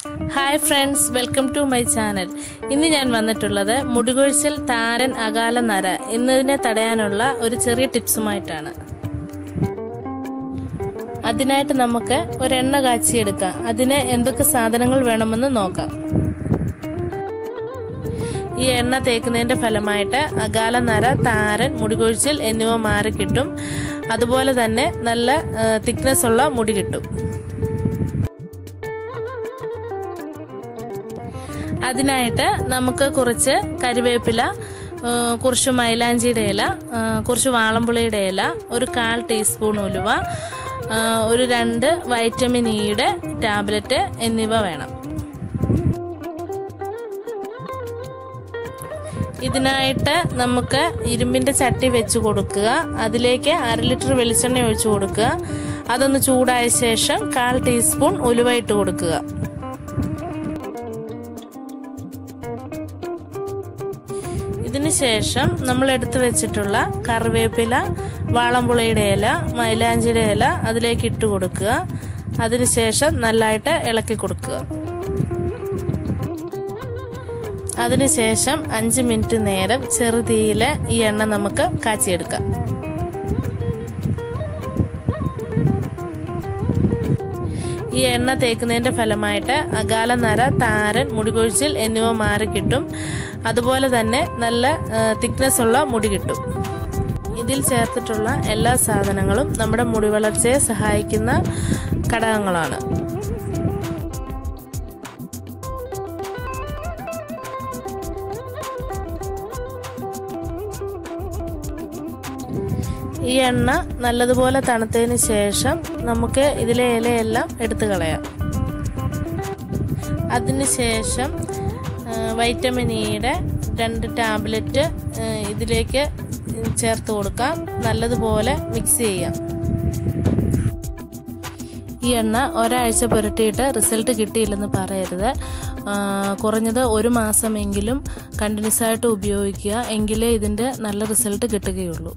Hi friends, welcome to my channel. ഇന്ന് ഞാൻ വന്നിട്ടുള്ളത് മുടികൊഴിച്ചിൽ, താരൻ, അകാല നര എന്നിവയെ തടയാനുള്ള ഒരു ചെറിയ ടിപ്സുമായിട്ടാണ്. അതിനായിട്ട് നമുക്ക് ഒരു എണ്ണ കാച്ചിയെടുക്കാം. അതിന് എന്തൊക്കെ സാധനങ്ങൾ വേണമെന്ന് നോക്കാം. ഈ എണ്ണ തേക്കുന്നതിന്റെ ഫലമായിട്ട് അകാല നര, താരൻ, മുടികൊഴിച്ചിൽ എന്നിവ മാറി കിട്ടും. അതുപോലെ തന്നെ നല്ല തിക്നെസ് ഉള്ള മുടി കിട്ടും. അതിനായിട്ട് നമുക്ക് കുറച്ച് കരിവേപ്പില, കുറച്ച് മൈലാഞ്ചിയുടെ ഇല, കുറച്ച് വാളംപുളിയുടെ ഇല, ഒരു 1/4 ടീസ്പൂൺ ഉലുവ, ഒരു 2 വൈറ്റമിൻ ഇയുടെ ടാബ്ലറ്റ് എന്നിവ വേണം. ഇതിനായിട്ട് നമുക്ക് ഇരുമ്പിന്റെ ചട്ടി വെച്ച് കൊടുക്കുക. അതിലേക്ക് 1/2 ലിറ്റർ വെളിച്ചെണ്ണ ഒഴിച്ചു കൊടുക്കുക. അതൊന്ന് ചൂടായ ശേഷം 1/4 ടീസ്പൂൺ ഉലുവ ഇട്ട് കൊടുക്കുക. ഇതിനുശേഷം നമ്മൾ എടുത്തു വെച്ചിട്ടുള്ള കറിവേപ്പില, വാളംപുളിയുടെ ഇല, മൈലാഞ്ചിയുടെ ഇല അതിലേക്ക് ഇട്ട് കൊടുക്കുക. അതിനുശേഷം നല്ലതായിട്ട് ഇളക്കി കൊടുക്കുക. അതിനുശേഷം 5 മിനിറ്റ് നേരം ചെറുതീയിൽ ഈ എണ്ണ നമുക്ക് കാച്ചിയെടുക്കാം. ഈ എണ്ണ തേക്കുന്നതിന്റെ ഫലമായിട്ട് അകാല നര, താരൻ, മുടികൊഴിച്ചിൽ എന്നിവ മാറി കിട്ടും. അതുപോലെ തന്നെ നല്ല തിക്നെസ് ഉള്ള മുടി കിട്ടും. ഇതിൽ ചേർത്തിട്ടുള്ള എല്ലാ സാധനങ്ങളും നമ്മുടെ മുടി വളർച്ചയെ സഹായിക്കുന്ന ഘടകങ്ങളാണ്. ഈ എണ്ണ നല്ലതുപോലെ തണുത്തതിന് ശേഷം നമുക്ക് ഇതിലെ ഇലയെല്ലാം എടുത്തു കളയാം. അതിനുശേഷം വൈറ്റമിൻ ഇയുടെ 2 ടാബ്ലറ്റ് ഇതിലേക്ക് ചേർത്ത് കൊടുക്കാം. നല്ലതുപോലെ മിക്സ് ചെയ്യാം. ഈ എണ്ണ ഒരാഴ്ച പുരട്ടിയിട്ട് റിസൾട്ട് കിട്ടിയില്ലെന്ന് പറയരുത്. കുറഞ്ഞത് 1 മാസമെങ്കിലും കണ്ടിന്യൂസ് ആയിട്ട് ഉപയോഗിക്കുക. എങ്കിലേ ഇതിൻ്റെ നല്ല റിസൾട്ട് കിട്ടുകയുള്ളൂ.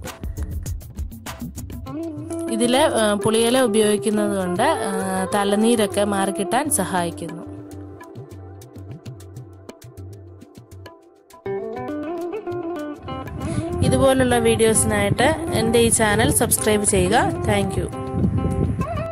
ഇതിൽ പുളിയില ഉപയോഗിക്കുന്നത് കൊണ്ട് തലനീരൊക്കെ മാറിക്കിട്ടാൻ സഹായിക്കുന്നു. ഇതുപോലുള്ള വീഡിയോസിനായിട്ട് എൻ്റെ ഈ ചാനൽ സബ്സ്ക്രൈബ് ചെയ്യുക. Thank U.